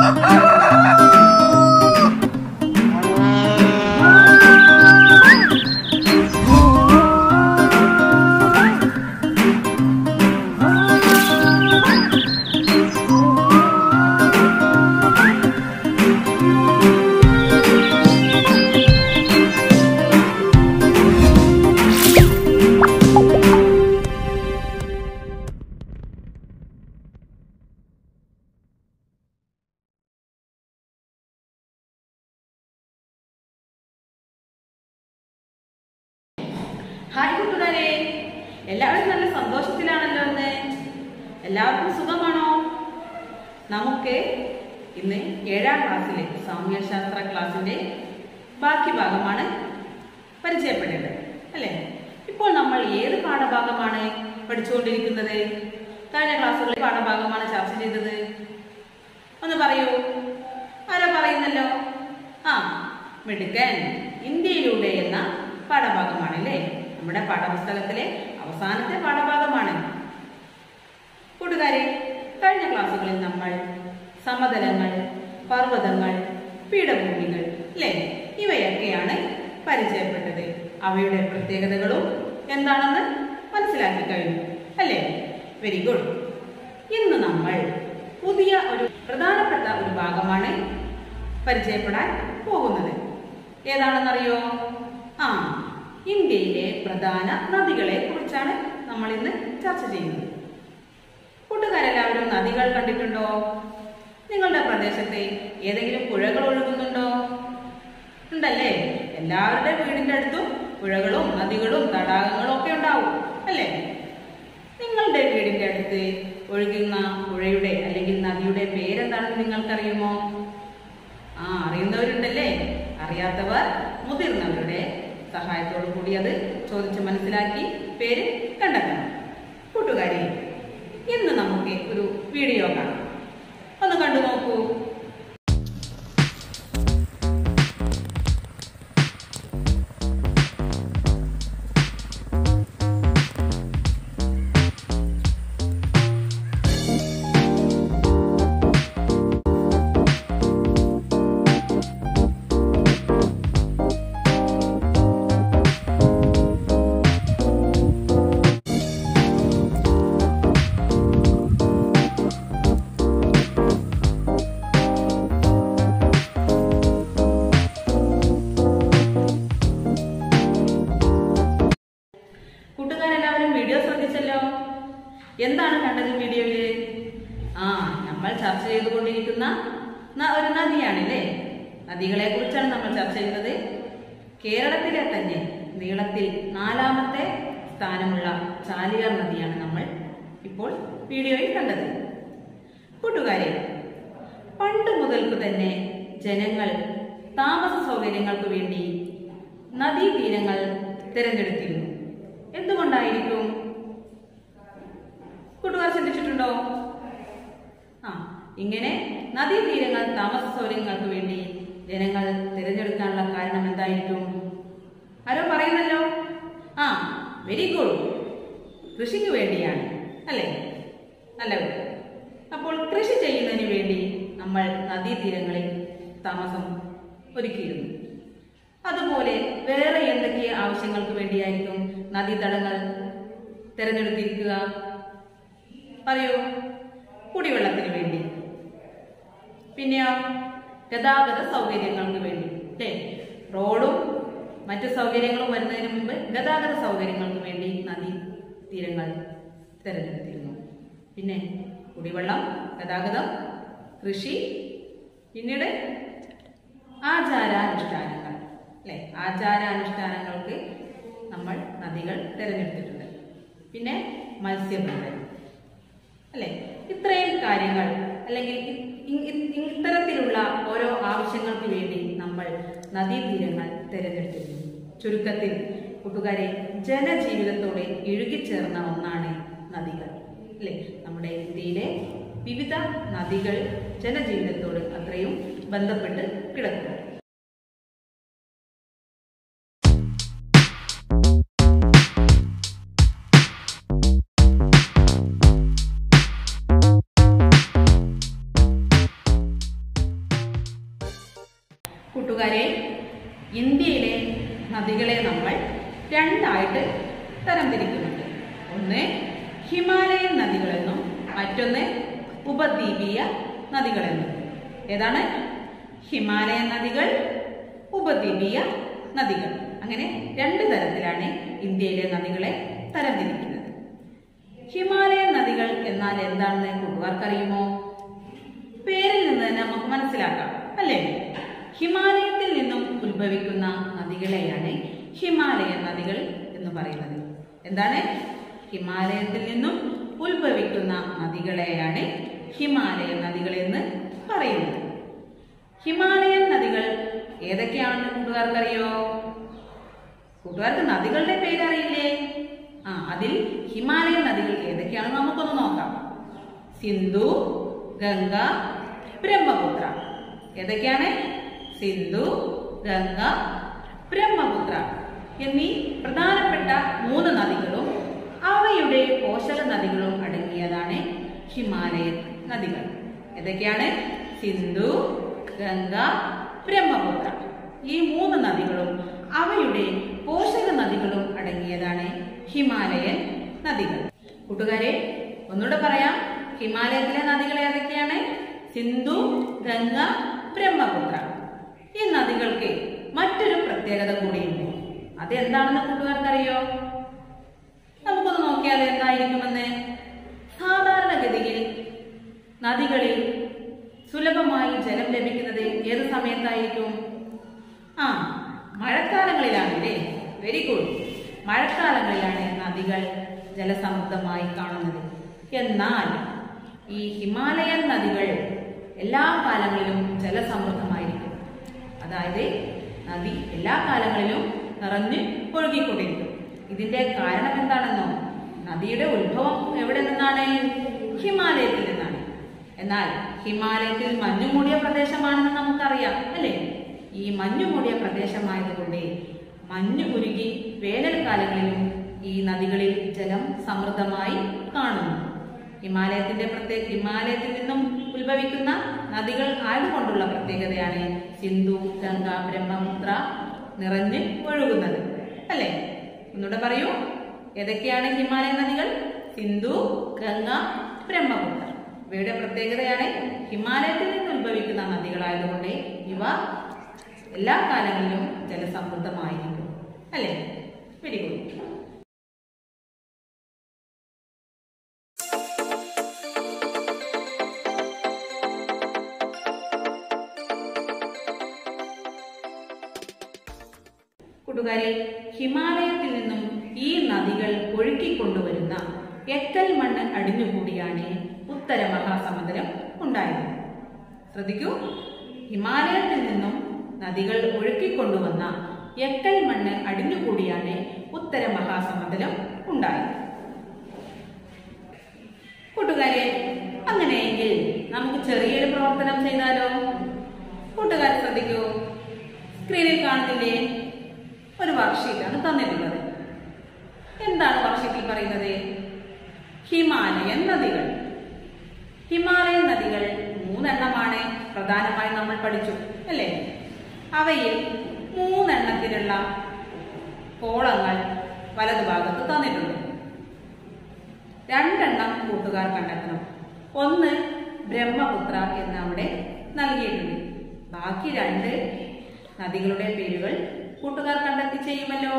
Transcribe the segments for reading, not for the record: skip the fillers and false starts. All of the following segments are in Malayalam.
ഹായ് കൂട്ടുകാരെ, എല്ലാവരും നല്ല സന്തോഷത്തിലാണല്ലോ ഇന്ന്. എല്ലാവർക്കും സുഖമാണോ? നമുക്ക് ഇന്ന് 7ാം ക്ലാസ്സിലെ സാമൂഹ്യശാസ്ത്ര ക്ലാസ്സിന്റെ ബാക്കി ഭാഗമാണ് പരിചയപ്പെടേണ്ടത് അല്ലേ? ഇപ്പോൾ നമ്മൾ ഏത് പാഠഭാഗമാണ് പഠിച്ചുകൊണ്ടിരിക്കുന്നത്? കഴിഞ്ഞ ക്ലാസ്സുകളിൽ പാഠഭാഗമാണ് ചർച്ച ചെയ്തത്. ഒന്ന് പറയൂ, ആരോ പറയുന്നല്ലോ. മിടുക്കൻ. ഇന്ത്യയിലൂടെ എന്ന പാഠഭാഗമാണല്ലേ, നമ്മുടെ പാഠപുസ്തകത്തിലെ അവസാനത്തെ പാഠഭാഗമാണ്. കൂട്ടുകാരെ, കഴിഞ്ഞ ക്ലാസ്സുകളിൽ നമ്മൾ സമതലങ്ങൾ, പർവ്വതങ്ങൾ, പീഠഭൂമികൾ അല്ലേ, ഇവയൊക്കെയാണ് പരിചയപ്പെട്ടത്. അവയുടെ പ്രത്യേകതകളും എന്താണെന്ന് മനസ്സിലാക്കി കഴിഞ്ഞു അല്ലേ? Very good. ഇന്ന് നമ്മൾ പുതിയ ഒരു പ്രധാനപ്പെട്ട ഒരു ഭാഗമാണ് പരിചയപ്പെടാൻ പോകുന്നത്. ഏതാണെന്നറിയോ? ഇന്ത്യയിലെ പ്രധാന നദികളെ കുറിച്ചാണ് നമ്മൾ ഇന്ന് ചർച്ച ചെയ്യുന്നത്. കൂട്ടുകാരെല്ലാവരും നദികൾ കണ്ടിട്ടുണ്ടോ? നിങ്ങളുടെ പ്രദേശത്തെ ഏതെങ്കിലും പുഴകൾ ഒഴുകുന്നുണ്ടോ? ഉണ്ടല്ലേ? എല്ലാവരുടെ വീടിന്റെ അടുത്തും പുഴകളും നദികളും തടാകങ്ങളും ഒക്കെ ഉണ്ടാവും അല്ലേ? നിങ്ങളുടെ വീടിന്റെ അടുത്ത് ഒഴുകുന്ന പുഴയുടെ അല്ലെങ്കിൽ നദിയുടെ പേരെന്താണെന്ന് നിങ്ങൾക്കറിയുമോ? അറിയുന്നവരുണ്ടല്ലേ. അറിയാത്തവർ മുതിർന്നവരുടെ സഹായത്തോടു കൂടി അത് ചോദിച്ച് മനസ്സിലാക്കി പേര് കണ്ടെത്തണം. കൂട്ടുകാരെ, ഇന്ന് നമുക്ക് ഒരു വീഡിയോ കാണാം. ഒന്ന് കണ്ടു നോക്കൂ. വീഡിയോ ശ്രദ്ധിച്ചല്ലോ. എന്താണ് കണ്ടത് വീഡിയോയില്? നമ്മൾ ചർച്ച ചെയ്തുകൊണ്ടിരിക്കുന്ന ഒരു നദിയാണല്ലേ. നദികളെ കുറിച്ചാണ് നമ്മൾ ചർച്ച ചെയ്യുന്നത്. കേരളത്തിലെ തന്നെ നീളത്തിൽ 4ാമത്തെ സ്ഥാനമുള്ള ചാലിയാർ നദിയാണ് നമ്മൾ ഇപ്പോൾ വീഡിയോയിൽ കണ്ടത്. കൂട്ടുകാരെ, പണ്ട് മുതൽക്ക് തന്നെ ജനങ്ങൾ താമസ സൗകര്യങ്ങൾക്ക് വേണ്ടി നദീതീരങ്ങൾ തിരഞ്ഞെടുത്തിരുന്നു. എന്തുകൊണ്ടായിരിക്കും? കൂട്ടുകാർ ചിന്തിച്ചിട്ടുണ്ടോ? ഇങ്ങനെ നദീതീരങ്ങൾ താമസ സൗകര്യങ്ങൾക്ക് വേണ്ടി ജനങ്ങൾ തിരഞ്ഞെടുക്കാനുള്ള കാരണം എന്തായിരിക്കും? ആരോ പറയുന്നല്ലോ. Very good. കൃഷിക്ക് വേണ്ടിയാണ് അല്ലേ? നല്ലത്. അപ്പോൾ കൃഷി ചെയ്യുന്നതിന് വേണ്ടി നമ്മൾ നദീതീരങ്ങളിൽ താമസം ഒരുക്കിയിരുന്നു. അതുപോലെ വേറെ എന്തൊക്കെ ആവശ്യങ്ങൾക്ക് വേണ്ടിയായിരിക്കും നദീതടങ്ങൾ തിരഞ്ഞെടുത്തിരിക്കുക? പറയൂ. കുടിവെള്ളത്തിന് വേണ്ടി, പിന്നെയോ ഗതാഗത സൗകര്യങ്ങൾക്ക് വേണ്ടി അല്ലേ? റോഡും മറ്റു സൗകര്യങ്ങളും വരുന്നതിന് മുമ്പ് ഗതാഗത സൗകര്യങ്ങൾക്ക് വേണ്ടി നദീതീരങ്ങൾ തിരഞ്ഞെടുത്തിരുന്നു. പിന്നെ കുടിവെള്ളം, ഗതാഗതം, കൃഷി, പിന്നീട് ആചാരാനുഷ്ഠാനങ്ങൾ അല്ലെ? ആചാരാനുഷ്ഠാനങ്ങൾക്ക് നമ്മൾ നദികൾ തിരഞ്ഞെടുത്തിട്ടുണ്ട്. പിന്നെ മത്സ്യബന്ധനം അല്ലെ? ഇത്രയും കാര്യങ്ങൾ അല്ലെങ്കിൽ ഇത്തരത്തിലുള്ള ഓരോ ആവശ്യങ്ങൾക്ക് വേണ്ടി നമ്മൾ നദീതീരങ്ങൾ തിരഞ്ഞെടുത്തിരുന്നു. ചുരുക്കത്തിൽ കൂട്ടുകാരെ, ജനജീവിതത്തോടെ ഇഴുകിച്ചേർന്ന ഒന്നാണ് നദികൾ അല്ലെ? നമ്മുടെ ഇന്ത്യയിലെ വിവിധ നദികൾ ജനജീവിതത്തോട് അത്രയും ബന്ധപ്പെട്ട് കിടക്കുന്നു. കൂട്ടുകാരെ, ഇന്ത്യയിലെ നദികളെ നമ്മൾ രണ്ടായിട്ട് തരംതിരിക്കുന്നുണ്ട്. ഒന്ന് ഹിമാലയൻ നദികളെന്നും മറ്റൊന്ന് ഉപദ്വീപീയ നദികളെന്നും. ഏതാണ്? ഹിമാലയൻ നദികൾ, ഉപദ്വീപീയ നദികൾ. അങ്ങനെ രണ്ട് തരത്തിലാണ് ഇന്ത്യയിലെ നദികളെ തരംതിരിക്കുന്നത്. ഹിമാലയൻ നദികൾ എന്നാൽ എന്താണെന്ന് കൂട്ടുകാർക്കറിയുമോ? പേരിൽ നിന്ന് തന്നെ നമുക്ക് മനസ്സിലാക്കാം, അല്ലേ? ഹിമാലയത്തിൽ നിന്നും ഉത്ഭവിക്കുന്ന നദികളെയാണ് ഹിമാലയൻ നദികൾ എന്ന് പറയുന്നത്. എന്താണ്? ഹിമാലയത്തിൽ നിന്നും ഉത്ഭവിക്കുന്ന നദികളെയാണ് ഹിമാലയൻ നദികൾ എന്ന് പറയുന്നത്. ഹിമാലയൻ നദികൾ ഏതൊക്കെയാണെന്ന് കൂട്ടുകാർക്കറിയോ? കൂട്ടുകാർക്ക് നദികളുടെ പേരറിയില്ലേ? അതിൽ ഹിമാലയൻ നദികൾ ഏതൊക്കെയാണെന്ന് നമുക്കൊന്ന് നോക്കാം. സിന്ധു, ഗംഗ, ബ്രഹ്മപുത്ര. ഏതൊക്കെയാണ്? സിന്ധു, ഗംഗ, ബ്രഹ്മപുത്ര എന്നീ പ്രധാനപ്പെട്ട 3 നദികളും അവയുടെ പോഷക നദികളും അടങ്ങിയതാണ് ഹിമാലയൻ നദികൾ. ഏതൊക്കെയാണ്? സിന്ധു, ഗംഗ, ബ്രഹ്മപുത്ര. ഈ 3 നദികളും അവയുടെ പോഷക നദികളും അടങ്ങിയതാണ് ഹിമാലയൻ നദികൾ. കൂട്ടുകാരെ, ഒന്നുകൂടെ പറയാം. ഹിമാലയത്തിലെ നദികൾ ഏതൊക്കെയാണ്? സിന്ധു, ഗംഗ, ബ്രഹ്മപുത്ര. ഈ നദികൾക്ക് മറ്റൊരു പ്രത്യേകത കൂടിയുണ്ട്. അതെന്താണെന്ന് കൂട്ടുകാർക്കറിയോ? നമുക്കൊന്ന് നോക്കിയാലോ എന്തായിരിക്കുമെന്ന്. സാധാരണഗതിയിൽ നദികളിൽ സുലഭമായി ജലം ലഭിക്കുന്നത് ഏത് സമയത്തായിരിക്കും? മഴക്കാലങ്ങളിലാണല്ലേ? Very good. മഴക്കാലങ്ങളിലാണ് നദികൾ ജലസമൃദ്ധമായി കാണുന്നത്. എന്നാൽ ഈ ഹിമാലയൻ നദികൾ എല്ലാ കാലങ്ങളിലും ജലസമൃദ്ധമായിരിക്കും. അതായത് നദി എല്ലാ കാലങ്ങളിലും നിറഞ്ഞ് ഒഴുകിക്കൊണ്ടിരിക്കും. ഇതിന്റെ കാരണം എന്താണെന്നോ? നദിയുടെ ഉത്ഭവം എവിടെ നിന്നാണ്? ഹിമാലയത്തിൽ നിന്നാണ്. എന്നാൽ ഹിമാലയത്തിൽ മഞ്ഞുമൂടിയ പ്രദേശമാണെന്ന് നമുക്കറിയാം, അല്ലേ? ഈ മഞ്ഞുമൂടിയ പ്രദേശമായതുകൊണ്ട് മഞ്ഞ് ഉരുകി വേനൽക്കാലങ്ങളിലും ഈ നദികളിൽ ജലം സമൃദ്ധമായി കാണുന്നു. ഹിമാലയത്തിൽ നിന്നും ഉത്ഭവിക്കുന്ന നദികൾ ആയതുകൊണ്ടുള്ള പ്രത്യേകതയാണ് സിന്ധു, ഗംഗ, ബ്രഹ്മപുത്ര നിറഞ്ഞ് ഒഴുകുന്നത്, അല്ലേ? ഒന്നുകൂടെ പറയൂ. ഏതൊക്കെയാണ് ഹിമാലയൻ നദികൾ? സിന്ധു, ഗംഗ, ബ്രഹ്മപുത്ര. ഇവയുടെ പ്രത്യേകതയാണ് ഹിമാലയത്തിൽ നിന്ന് ഉത്ഭവിക്കുന്ന നദികളായതുകൊണ്ട് ഇവ എല്ലാ കാലങ്ങളിലും ജലസമൃദ്ധമായിരിക്കും, അല്ലേ? Very good. കൂട്ടുകാരെ, ഹിമാലയത്തിൽ നിന്നും ഈ നദികൾ ഒഴുക്കിക്കൊണ്ടുവരുന്ന എക്കൽ മണ്ണ് അടിഞ്ഞുകൂടിയാണ് ഉത്തര മഹാസമുദ്രം ഉണ്ടായത്. ശ്രദ്ധിക്കൂ. ഹിമാലയത്തിൽ നിന്നും നദികൾ ഒഴുക്കിക്കൊണ്ടുവന്ന എക്കൽ മണ്ണ് അടിഞ്ഞുകൂടിയാണ് ഉത്തര മഹാസമുദ്രം ഉണ്ടായത്. കൂട്ടുകാരെ, അങ്ങനെയെങ്കിൽ നമുക്ക് ചെറിയൊരു പ്രവർത്തനം ചെയ്താലോ? കൂട്ടുകാർ ശ്രദ്ധിക്കൂ. സ്ക്രീനിൽ കാണുന്നില്ലേ? ഒരു വർക്ക്ഷീറ്റാണ് തന്നിട്ടുള്ളത്. എന്താണ് വർക്ക്ഷീറ്റിൽ പറയുന്നത്? ഹിമാലയൻ നദികൾ. ഹിമാലയൻ നദികൾ 3 എണ്ണമാണ് പ്രധാനമായി നമ്മൾ പഠിച്ചു, അല്ലേ? അവയിൽ 3 എണ്ണത്തിലുള്ള കോളങ്ങൾ വലതുഭാഗത്ത് തന്നിട്ടുണ്ട്. 2 എണ്ണം കൂട്ടുകാർ കണ്ടെത്തണം. ഒന്ന് ബ്രഹ്മപുത്ര എന്ന് അവിടെ നൽകിയിട്ടുണ്ട്. ബാക്കി 2 നദികളുടെ പേരുകൾ കൂട്ടുകാർ കണ്ടെത്തി ചെയ്യുമല്ലോ.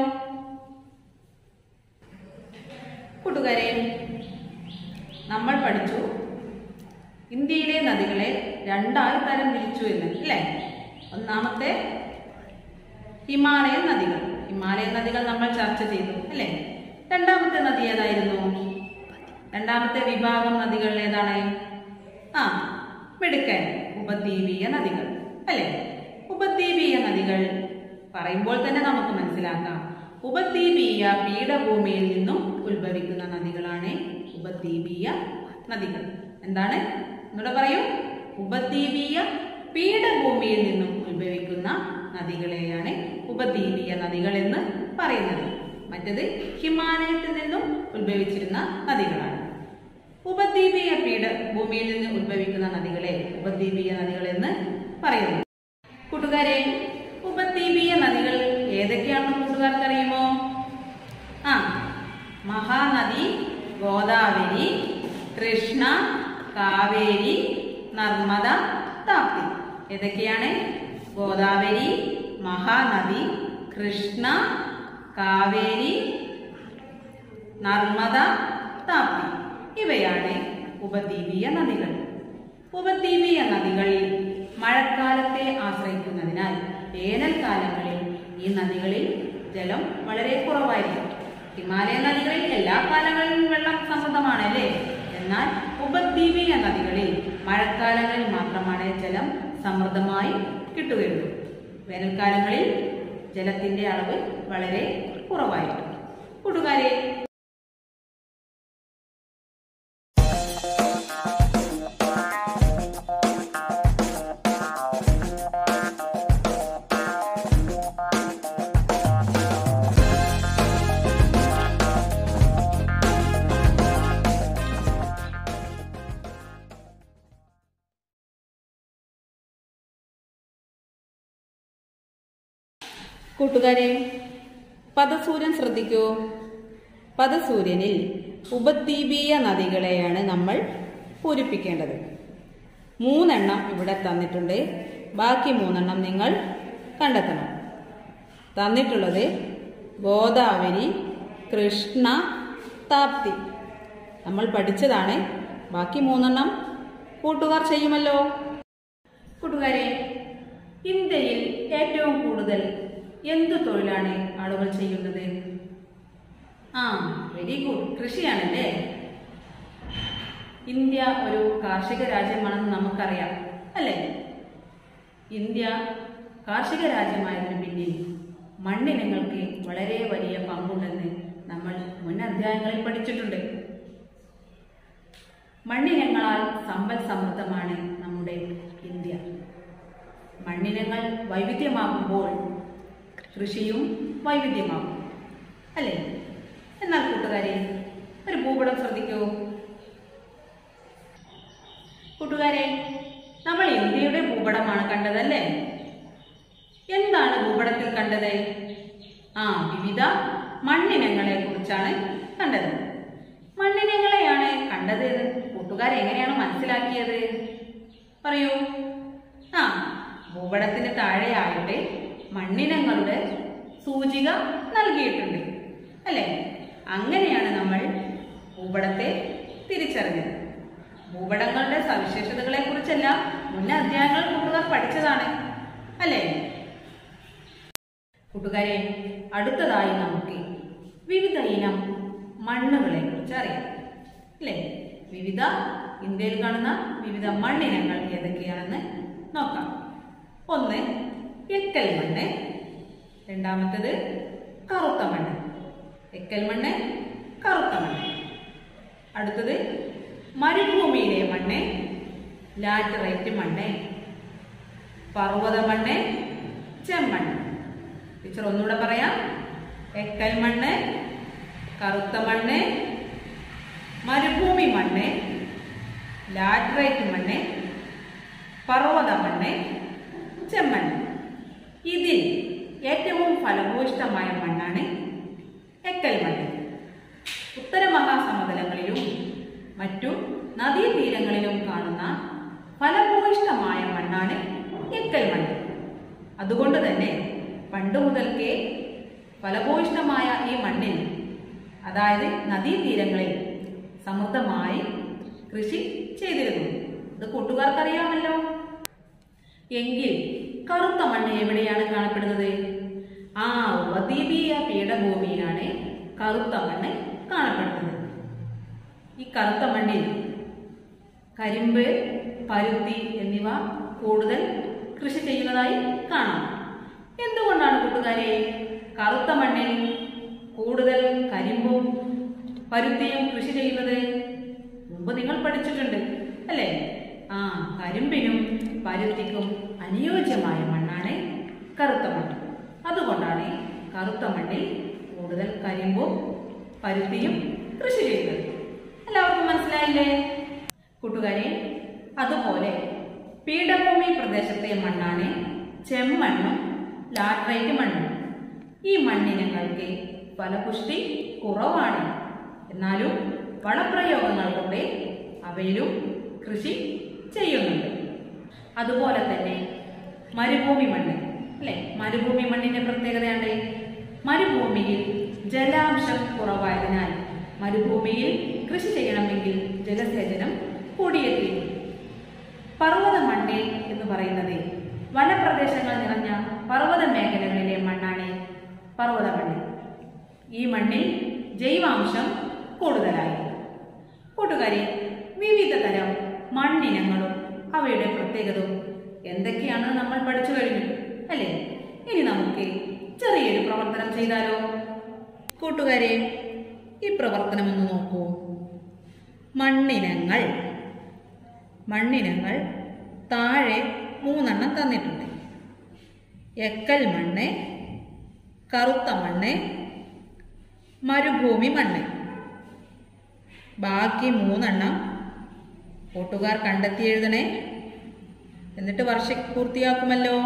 കൂട്ടുകാരെ, നമ്മൾ പഠിച്ചു ഇന്ത്യയിലെ നദികളെ 2ആയി തരംതിരിച്ചു എന്ന്, അല്ലേ? ഒന്നാമത്തെ ഹിമാലയൻ നദികൾ. ഹിമാലയൻ നദികൾ നമ്മൾ ചർച്ച ചെയ്തു, അല്ലേ? രണ്ടാമത്തെ നദി ഏതായിരുന്നു? രണ്ടാമത്തെ വിഭാഗം നദികൾ ഏതാണ്? മിടുക്കൻ. ഉപദ്വീപീയ നദികൾ, അല്ലേ? ഉപദ്വീപീയ നദികൾ പറയുമ്പോൾ തന്നെ നമുക്ക് മനസ്സിലാക്കാം. ഉപദ്വീപീയ പീഠഭൂമിയിൽ നിന്നും ഉത്ഭവിക്കുന്ന നദികളാണ് ഉപദ്വീപീയ നദികൾ. എന്താണ്? എന്നോട് പറയൂ. ഉപദ്വീപീയ പീഠഭൂമിയിൽ നിന്നും ഉത്ഭവിക്കുന്ന നദികളെയാണ് ഉപദ്വീപീയ നദികൾ എന്ന് പറയുന്നത്. മറ്റത് ഹിമാലയത്തിൽ നിന്നും ഉത്ഭവിച്ചിരുന്ന നദികളാണ്. ഉപദ്വീപീയ പീഠഭൂമിയിൽ നിന്ന് ഉത്ഭവിക്കുന്ന നദികളെ ഉപദ്വീപീയ നദികൾ എന്ന് പറയുന്നു. കൂട്ടുകാരെ, കാവേരി, നർമ്മദ, താപ്തി. ഏതൊക്കെയാണ്? ഗോദാവരി, മഹാനദി, കൃഷ്ണ, കാവേരി, നർമ്മദ, താപ്തി. ഇവയാണ് ഉപദ്വീപീയ നദികൾ. ഉപദ്വീപീയ നദികളിൽ മഴക്കാലത്തെ ആശ്രയിക്കുന്നതിനാൽ വേനൽക്കാലങ്ങളിൽ ഈ നദികളിൽ ജലം വളരെ കുറവായിരിക്കും. ഹിമാലയ നദികളിൽ എല്ലാ കാലങ്ങളിലും വെള്ളം സമൃദ്ധമാണല്ലേ. എന്നാൽ ഉപദ്വീപീയ നദികളിൽ മഴക്കാലങ്ങളിൽ മാത്രമാണ് ജലം സമൃദ്ധമായി കിട്ടുകയുള്ളൂ. വേനൽക്കാലങ്ങളിൽ ജലത്തിന്റെ അളവ് വളരെ കുറവായിരിക്കും. കൂട്ടുകാരെ, കൂട്ടുകാരെ, പദസൂര്യൻ ശ്രദ്ധിക്കൂ. പദസൂര്യനിൽ ഉപദ്വീപീയ നദികളെയാണ് നമ്മൾ പൂരിപ്പിക്കേണ്ടത്. 3 എണ്ണം ഇവിടെ തന്നിട്ടുണ്ട്. ബാക്കി 3 എണ്ണം നിങ്ങൾ കണ്ടെത്തണം. തന്നിട്ടുള്ളത് ഗോദാവരി, കൃഷ്ണ, താപ്തി. നമ്മൾ പഠിച്ചതാണ്. ബാക്കി 3 എണ്ണം കൂട്ടുകാർ ചെയ്യുമല്ലോ. കൂട്ടുകാരെ, ഇന്ത്യയിൽ ഏറ്റവും കൂടുതൽ എന്തു തൊഴിലാണ് ആളുകൾ ചെയ്യുന്നത്? Very good, കൃഷിയാണല്ലേ. ഇന്ത്യ ഒരു കാർഷിക രാജ്യമാണെന്ന് നമുക്കറിയാം അല്ലേ. ഇന്ത്യ കാർഷിക രാജ്യമായതിനു പിന്നിൽ മണ്ണിനങ്ങൾക്ക് വളരെ വലിയ പങ്കുണ്ടെന്ന് നമ്മൾ മുൻ അധ്യായങ്ങളിൽ പഠിച്ചിട്ടുണ്ട്. മണ്ണിനങ്ങളാൽ സമ്പൽ സമൃദ്ധമാണ് നമ്മുടെ ഇന്ത്യ. മണ്ണിനങ്ങൾ വൈവിധ്യമാകുമ്പോൾ കൃഷിയും വൈവിധ്യമാകും അല്ലേ. എന്നാൽ കൂട്ടുകാരെ, ഒരു ഭൂപടം ശ്രദ്ധിക്കൂ. കൂട്ടുകാരെ, നമ്മൾ ഇന്ത്യയുടെ ഭൂപടമാണ് കണ്ടതല്ലേ. എന്താണ് ഭൂപടത്തിൽ കണ്ടത്? വിവിധ മണ്ണിനങ്ങളെ കുറിച്ചാണ് കണ്ടത്. മണ്ണിനങ്ങളെയാണ് കണ്ടത്. കൂട്ടുകാരെ, എങ്ങനെയാണ് മനസ്സിലാക്കിയത്? പറയൂ. ഭൂപടത്തിന് താഴെയായിട്ട് മണ്ണിനങ്ങളുടെ സൂചിക നൽകിയിട്ടുണ്ട് അല്ലേ. അങ്ങനെയാണ് നമ്മൾ ഭൂപടത്തെ തിരിച്ചറിഞ്ഞത്. ഭൂപടങ്ങളുടെ സവിശേഷതകളെ കുറിച്ചെല്ലാം മുൻ അധ്യായങ്ങൾ കൂട്ടുകാർ പഠിച്ചതാണ് അല്ലേ. കൂട്ടുകാരെ, അടുത്തതായി നമുക്ക് വിവിധ ഇനം മണ്ണുകളെ കുറിച്ച് അറിയാം അല്ലേ. ഇന്ത്യയിൽ കാണുന്ന വിവിധ മണ്ണിനങ്ങൾ ഏതൊക്കെയാണെന്ന് നോക്കാം. ഒന്ന് എക്കൽ മണ്ണ്, രണ്ടാമത്തേത് കറുത്ത മണ്ണ്. എക്കൽ മണ്ണ്, കറുത്ത മണ്ണ്. അടുത്തത് മരുഭൂമിയിലെ മണ്ണ്, ലാറ്ററൈറ്റ് മണ്ണ്, പർവ്വത മണ്ണ്, ചെമ്മണ്ണ്. ടീച്ചർ ഒന്നുകൂടെ പറയാം. എക്കൽ മണ്ണ്, കറുത്ത മണ്ണ്, മരുഭൂമി മണ്ണ്, ലാറ്ററൈറ്റ് മണ്ണ്, പർവ്വത മണ്ണ്, ചെമ്മണ്ണ്. ഇതിൽ ഏറ്റവും ഫലഭൂയിഷ്ഠമായ മണ്ണാണ് എക്കൽ മണ്ണ്. ഉത്തര മഹാസമതലങ്ങളിലും മറ്റു നദീതീരങ്ങളിലും കാണുന്ന ഫലഭൂയിഷ്ഠമായ മണ്ണാണ് എക്കൽ മണ്ണ്. അതുകൊണ്ട് തന്നെ പണ്ട് മുതൽക്കേ ഫലഭൂയിഷ്ഠമായ ഈ മണ്ണിൽ, അതായത് നദീതീരങ്ങളിൽ സമൃദ്ധമായി കൃഷി ചെയ്തിരുന്നു. ഇത് കൂട്ടുകാർക്കറിയാമല്ലോ. എങ്കിൽ കറുത്ത മണ്ണ് എവിടെയാണ് കാണപ്പെടുന്നത്? ഉപദ്വീപീയ പീഠഭൂമിയിലാണ് കറുത്ത മണ്ണ് കാണപ്പെടുന്നത്. ഈ കറുത്ത മണ്ണിൽ കരിമ്പ്, പരുത്തി എന്നിവ കൂടുതൽ കൃഷി ചെയ്യുന്നതായി കാണാം. എന്തുകൊണ്ടാണ് കൂട്ടുകാരെ കറുത്ത മണ്ണിൽ കൂടുതൽ കരിമ്പും പരുത്തിയും കൃഷി ചെയ്യുന്നത്? മുമ്പ് നിങ്ങൾ പഠിച്ചിട്ടുണ്ട് അല്ലേ. കരിമ്പിനും പരുത്തിക്കും അനുയോജ്യമായ മണ്ണാണ് കറുത്ത മണ്ണ്. അതുകൊണ്ടാണ് കറുത്ത മണ്ണിൽ കൂടുതൽ കരിമ്പും പരുത്തിയും കൃഷി ചെയ്യുന്നത്. എല്ലാവർക്കും മനസ്സിലായില്ലേ കൂട്ടുകാരെ? അതുപോലെ പീഠഭൂമി പ്രദേശത്തെ മണ്ണാണ് ചെമ്മണ്ണും ലാറ്ററൈറ്റ് മണ്ണും. ഈ മണ്ണിനങ്ങൾക്ക് ഫലപുഷ്ടി കുറവാണ്. എന്നാലും വളപ്രയോഗങ്ങൾ കൊണ്ട് അവയിലും കൃഷി ചെയ്യുന്നുണ്ട്. അതുപോലെ തന്നെ മരുഭൂമി മണ്ണ് അല്ലെ, മരുഭൂമി മണ്ണിന്റെ പ്രത്യേകതയാണ് മരുഭൂമിയിൽ ജലാംശം കുറവായതിനാൽ മരുഭൂമിയിൽ കൃഷി ചെയ്യണമെങ്കിൽ ജലസേചനം കൂടിയെത്തിക്കും. പർവ്വത മണ്ണ് എന്ന് പറയുന്നത് വനപ്രദേശങ്ങൾ നിറഞ്ഞ പർവ്വത മേഖലകളിലെ മണ്ണാണ് പർവ്വത മണ്ണ്. ഈ മണ്ണിൽ ജൈവാംശം കൂടുതലായി. കൂട്ടുകാരെ, വിവിധ തരം മണ്ണിനങ്ങളും അവയുടെ പ്രത്യേകതയും എന്തൊക്കെയാണ് നമ്മൾ പഠിച്ചു കഴിഞ്ഞു അല്ലേ? ഇനി നമുക്ക് ചെറിയൊരു പ്രവർത്തനം ചെയ്താലോ? കൂട്ടുകാരെ, ഈ പ്രവർത്തനം ഒന്ന് നോക്കൂ. മണ്ണിനങ്ങൾ താഴെ 3 തന്നിട്ടുണ്ട്. എക്കൽ മണ്ണ്, കറുത്ത മണ്ണ്, മരുഭൂമി മണ്ണ്. ബാക്കി 3 കൂട്ടുകാർ കണ്ടെത്തി എഴുതണേ, എന്നിട്ട് വർഷം പൂർത്തിയാക്കുമല്ലോ.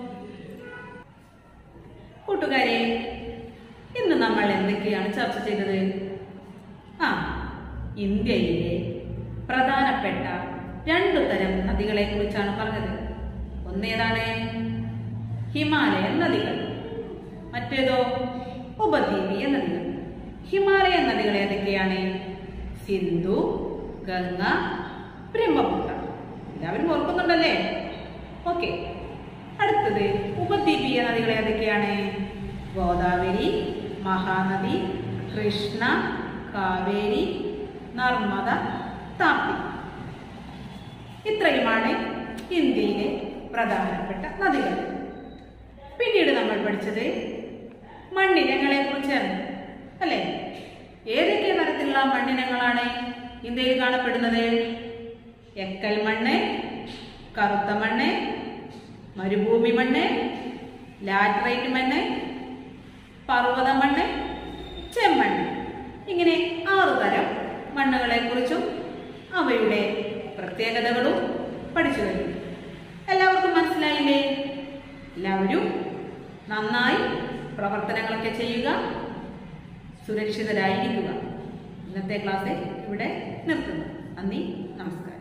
കൂട്ടുകാരെ, ഇന്ന് നമ്മൾ എന്തൊക്കെയാണ് ചർച്ച ചെയ്തത്? ഇന്ത്യയിലെ പ്രധാനപ്പെട്ട 2 തരം നദികളെ കുറിച്ചാണ് പറഞ്ഞത്. ഒന്നേതാണ്? ഹിമാലയൻ നദികൾ. മറ്റേതോ? ഉപദ്വീപീയ നദികൾ. ഹിമാലയൻ നദികൾ ഏതൊക്കെയാണ്? സിന്ധു, ഗംഗ, ബ്രഹ്മപുത്ര. എല്ലാവരും ഓർക്കുന്നുണ്ടല്ലേ? ഓക്കെ. അടുത്തത് ഉപദ്വീപീയ നദികൾ ഏതൊക്കെയാണ്? ഗോദാവരി, മഹാനദി, കൃഷ്ണ, കാവേരി, നർമ്മദ, താപ്തി. ഇത്രയുമാണ് ഇന്ത്യയിലെ പ്രധാനപ്പെട്ട നദികൾ. പിന്നീട് നമ്മൾ പഠിച്ചത് മണ്ണിനങ്ങളെ കുറിച്ചാണ് അല്ലെ? ഏതൊക്കെ തരത്തിലുള്ള മണ്ണിനങ്ങളാണ് ഇന്ത്യയിൽ കാണപ്പെടുന്നത്? എക്കൽ മണ്ണ്, കറുത്ത മണ്ണ്, മരുഭൂമി മണ്ണ്, ലാറ്ററൈറ്റ് മണ്ണ്, പർവ്വത മണ്ണ്, ചെമ്മണ്ണ്. ഇങ്ങനെ 6 തരം മണ്ണുകളെ കുറിച്ചും അവയുടെ പ്രത്യേകതകളും പഠിച്ചു കഴിഞ്ഞു. എല്ലാവർക്കും മനസ്സിലായില്ലേ? എല്ലാവരും നന്നായി പ്രവർത്തനങ്ങളൊക്കെ ചെയ്യുക, സുരക്ഷിതരായിരിക്കുക. ഇന്നത്തെ ക്ലാസ് ഇവിടെ നിർത്തുന്നു. നന്ദി, നമസ്കാരം.